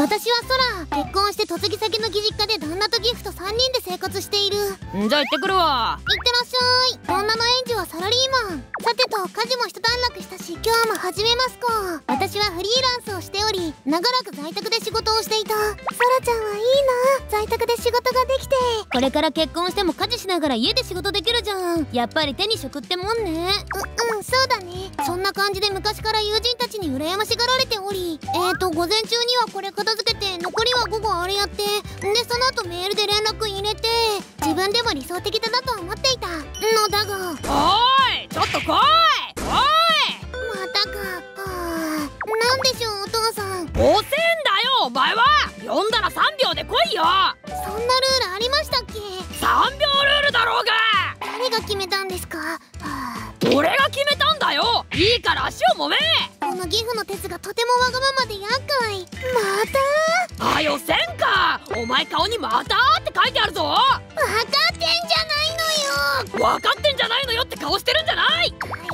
私はソラ、結婚して嫁ぎ先の義実家で旦那とギフと3人で生活している。 じゃあ行ってくるわ。 いってらっしゃい。女の園児はサラリーマン。さてと、家事も一段落したし、今日も始めますか。私はフリーランスをしており、長らく在宅で仕事をしていた。ソラちゃんはいいな、在宅で仕事ができて。これから結婚しても家事しながら家で仕事できるじゃん。やっぱり手に職ってもんね。そうだね。そんな感じで昔から友人たちに羨ましがられており、午前中にはこれ片付けて、残りは午後あれやって、でその後メールで連絡入れて、自分でも理想的だなと思っていたのだが。 おーい、ちょっと来い。おい、 またか。なんでしょうお父さん。 遅えんだよお前は。呼んだら3秒で来いよ。 そんなルールありましたっけ。 3秒ルールだろうが。 誰が決めたんですか。 俺が決めたんだよ。いいから足を揉め。 このギフの鉄がとてもわがままで厄介。またはよせんか。お前顔にまたって書いてあるぞ。 分かってんじゃないのよ。 分かってんじゃないのよって顔してるんじゃない。 はい、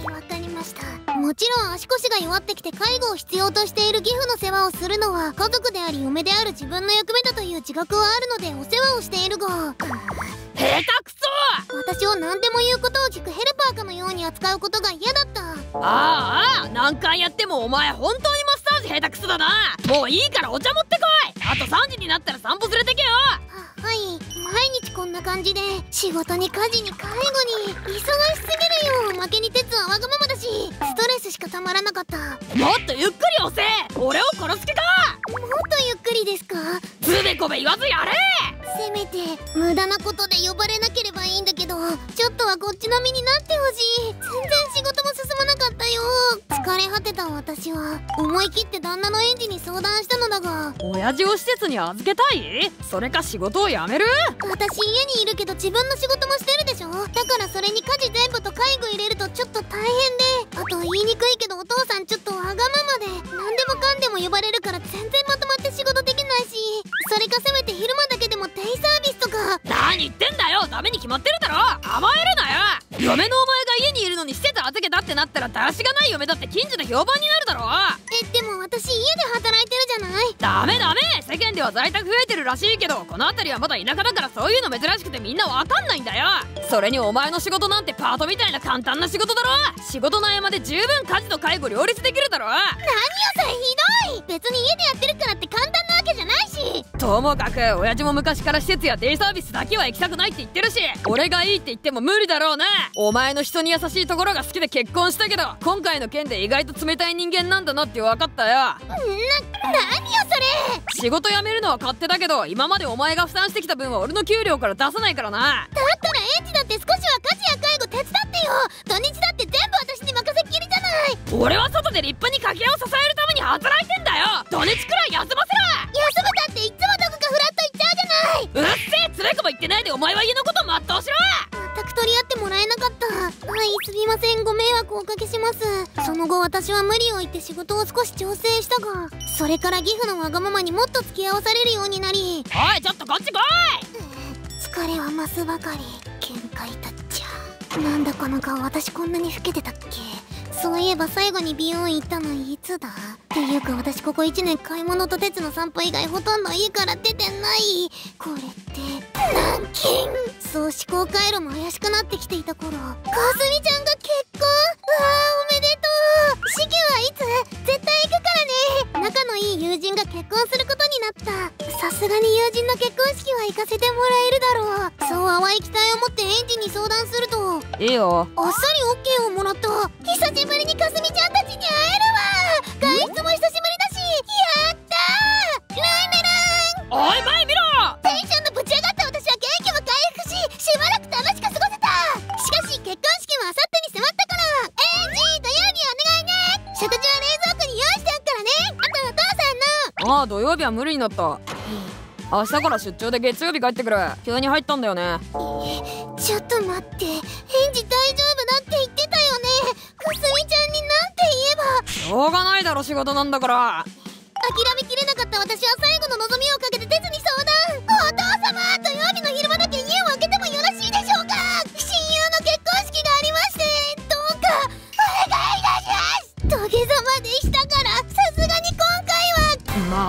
わかりました。もちろん足腰が弱ってきて介護を必要としているギフの世話をするのは家族であり嫁である自分の役目だという自覚はあるのでお世話をしているが、 下手くそ。 私を何でも言うことを聞くヘルパーかのように扱うことが嫌だった。 ああ、何回やってもお前本当にマッサージ下手くそだな。もういいからお茶持ってこい。あと3時になったら散歩連れてけよ。 はい、毎日こんな感じで仕事に家事に介護に忙しすぎるよ。負けに鉄はわがままだしストレスしかたまらなかった。 もっとゆっくり押せ。俺を殺す気か。 もっとゆっくりですか。 つべこべ言わずやれ。 せめて無駄なことで呼ばれなければいいんだけど、ちょっとはこっちの身になってほしい。全然仕事も進まなかったよ。疲れ果てた私は思い切って旦那の園児に相談したのだが。 親父を施設に預けたい。それか仕事を辞める。 私家にいるけど自分の仕事もしてるでしょ。だからそれに家事全部と介護入れるとちょっと大変で、あと言いにくいけどお父さんちょっとわがままで何でもかんでも呼ばれるから全然まとまって仕事できないし、それかせめて昼間だけでもデイサービスとか。 何言ってんだよ。ダメに決まってるだろ。甘えるなよ。嫁のお前が家にいるのに施設預けたってなったらだらしがない嫁だって近所で評判になるだろ。 でも私家で働いてるじゃない。 ダメダメ。世間では在宅増えてるらしいけど、この辺りはまだ田舎だからそういうの珍しくてみんなわかんないんだよ。それにお前の仕事なんてパートみたいな簡単な仕事だろ。仕事の合間で十分家事と介護両立できるだろ。 何よそれひどい。別に家でやってるからって簡単なわけじゃないし。 ともかく親父も昔から施設やデイサービスだけは行きたくないって言ってるし、俺がいいって言っても無理だろうな。お前の人に優しいところが好きで結婚したけど、今回の件で意外と冷たい人間なんだなって分かったよ。 何よそれ。 仕事辞めるのは勝手だけど、今までお前が負担してきた分は俺の給料から出さないからな。 だったら園児だって少しは家事や介護手伝ってよ。土日だって全部私に任せっきりじゃない。 俺は外で立派に家計を支えるために働いてんだよ。土日くらい休ませろ。 休むだっていつもどこかフラッと行っちゃうじゃない。 うっせえ。つべこべ言ってないでお前は家のこと全うしろ。 全く取り合ってもらえなかった。はい、すみません。ご迷惑をおかけします。その後私は無理を言って仕事を少し調整したが、それからギフのわがままにもっと付き合わされるようになり。 おいちょっとこっち来い。 疲れは増すばかり。限界立っちゃう。なんだこの顔、私こんなに老けてたっけ。そういえば最後に美容院行ったのいつだ。っていうか私ここ1年買い物と鉄の散歩以外ほとんど家から出てない。これって軟禁。そう思考回路も怪しくなってきていた頃、かすみちゃんが結婚。おめでとう。式はいつ。絶対行くからね。仲のいい友人が結婚することになった。さすがに友人の結婚式は行かせてもらえるだろう。そう淡い期待を持って園児に相談すると、 いいよ。 あっさり OK をもらった。久しぶりにかすみちゃんたちに会えるわ。外出も久しぶりだし、やったー。ルンルルン。 おい前見ろ。 テンションのぶち上がった私は元気も回復し、しばらく楽しく過ごせた。しかし結婚式はあさってに迫ったから、エンジ土曜日お願いね。食事は冷蔵庫に用意しておくからね。あとお父さんの。 ああ、土曜日は無理になった。明日から出張で月曜日帰ってくる。急に入ったんだよね。 ちょっと待って、返事大丈夫だって言ってたよね。かすみちゃんになんて言えば。 しょうがないだろ、仕事なんだから。 諦めきれなかった私は最後の望みをかけて鉄に相談。お父様、土曜日の昼間だけ家を開けてもよろしいでしょうか。親友の結婚式がありまして、どうかお願いいたします。土下座までしたから、さすがに今回は。 ま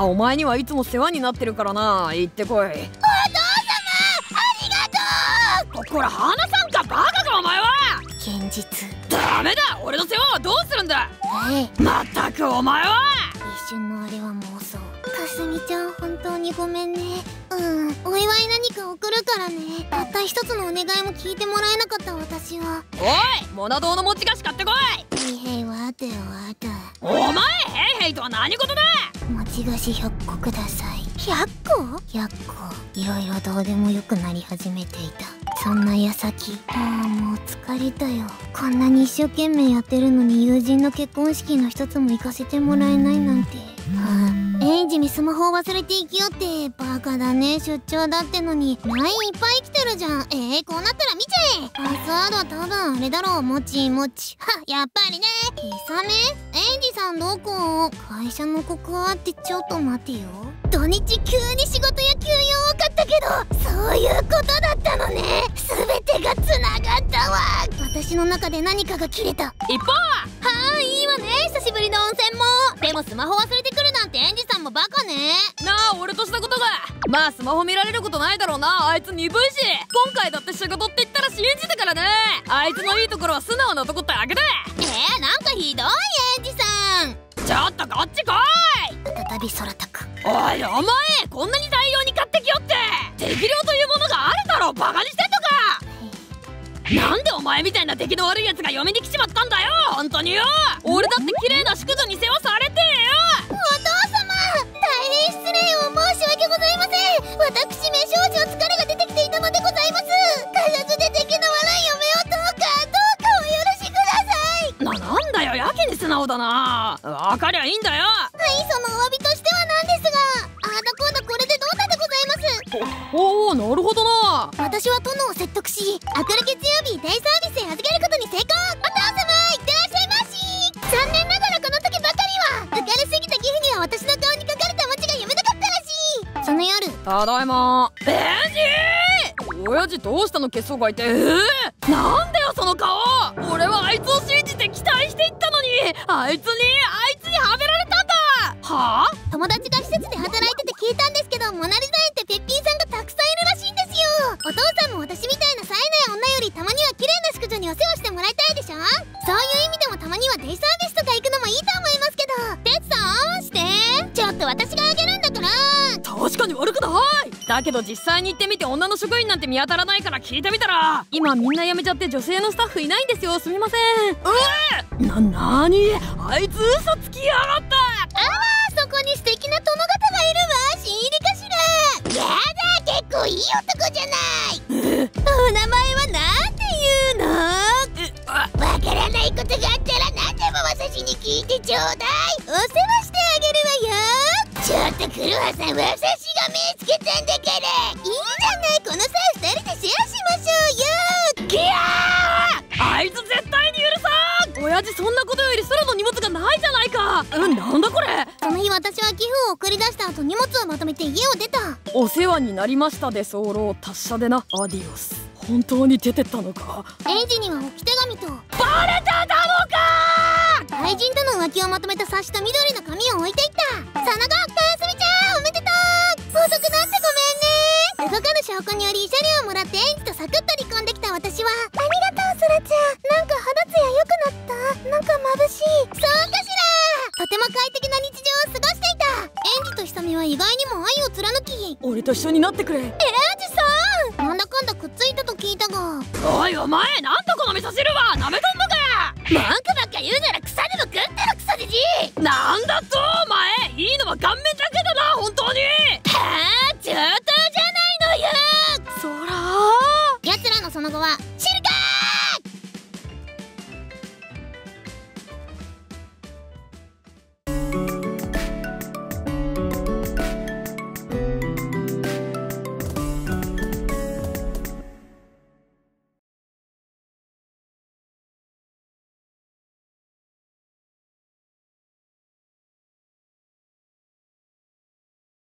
あ、お前にはいつも世話になってるからな。行ってこい。お父様、 ありがとう。 こら花さんか、バカかお前は。 現実。 ダメだ、俺の世話はどうするんだ。まったくお前は。 一瞬のあれは妄想。かすみちゃん、本当にごめんね。お祝い何か送るからね。たった一つのお願いも聞いてもらえなかった私は。 おい、モナ堂の餅菓子買ってこい。 へいへい、わてわた。 お前、へいへいとは何事だ。 餅菓子100個ください。100個 ?100 個。いろいろどうでもよくなり始めていた。そんな矢先、もう疲れたよ。こんなに一生懸命やってるのに友人の結婚式の一つも行かせてもらえないなんて。エイジにスマホを忘れて生きよって。バカだね、出張だってのに LINE いっぱい来てるじゃん。こうなったら見ちゃえ。パスワードは多分あれだろう。もちもち。やっぱりね。ひさめ、エイジさんどこ？会社の告白ってちょっと待てよ。土日急に仕事や休養多かったけど、そういうことだったのね。全てがつながったわ。私の中で何かが切れた。 一方いいわね、久しぶりの温泉も。でもスマホ忘れてくるなんてエンジさんもバカね。 なあ、俺としたことが。まあスマホ見られることないだろうな。あいつ鈍いし。今回だって仕事って言ったら信じたからね。あいつのいいところは素直なとこってあげて。 なんかひどいエンジさん。 ちょっとこっち来い。 再び空高く。 おいお前、こんなに大量に買ってきよって。適量というものがあるだろ。バカにしてんのか。なんでお前みたいな出来の悪いやつが嫁に来ちまったんだよ。本当によ。俺だって綺麗な淑女に世話されてよ。 お父様、大変失礼を申し訳ございません。私め少々疲れが出てきていたのでございます。家族で出来の悪い嫁をどうかお許しください。 なんだよ、やけに素直だな。わかりゃいいんだよ。 そのお詫びとしてはなんですが、あだこうだこれでどうだでございます。 おお、なるほどな。 私は殿を説得し、明くる月曜日デイサービスへ預けることに成功。お父様、いってらっしゃいまし。残念ながらこの時ばかりは浮かれすぎた寄付には私の顔に書かれた文字が読めなかったらしい。その夜、 ただいま。親父どうしたの、血相がいて。なんだよその顔。俺はあいつを信じて期待していったのに、あいつにはめられたんだ。はあ。 友達が施設で働いてて聞いたんですけど、モナリザ園ってペッピンさんがたくさんいるらしいんですよ。お父さんも私みたいな冴えない女よりたまには綺麗な淑女にお世話してもらいたいでしょ。そういう意味でもたまにはデイサービスとか行くのもいいと思いますけど。テツさんして、ちょっと私があげるんだから。 確かに悪くない。だけど実際に行ってみて女の職員なんて見当たらないから聞いてみたら、今みんな辞めちゃって女性のスタッフいないんですよ。すみません。なにあいつ嘘つきやがった。 そこに素敵な殿方がいるわ。新入りかしら。やだ、結構いい男じゃない。お名前はなんて言うの？わからないことがあったら何でも私に聞いてちょうだい。お世話してあげるわよ。ちょっとクロワさん、私が見つけたんだから。いいじゃない、この際2人でシェアしましょうよ。ギャー。 あいつ絶対に許さん。親父そんなことより空の荷物がないじゃないか。なんだこれ。 その日私は寄付を送り出した後、荷物をまとめて家を出た。 お世話になりましたで候。達者でな。アディオス。本当に出てったのか。 エイジには置き手紙と。 バレただのか。 愛人との浮気をまとめた冊子と緑の紙を置いていった。その後、かすみちゃんおめでとう。遅くなってごめんね。動かぬ証拠により慰謝料をもらってエイジとサクッと離婚できた私は、ありがとうソラちゃん。なんか肌ツヤ良くなった。なんか眩しい。そうかしら。とても快適な日常を過ごしていた。エイジとヒサメは意外にも愛を貫き、 俺と一緒になってくれ。 エイジさん、なんだかんだくっついたと聞いたが。 おいお前、なんだこの味噌汁は。なめとんのか。 文句ばっか言うなら草でも食ってるクソじじい。 なんだとお前。いいのは顔面だけだな、本当に。 はあ、上等じゃないのよ。 そら奴らのその後は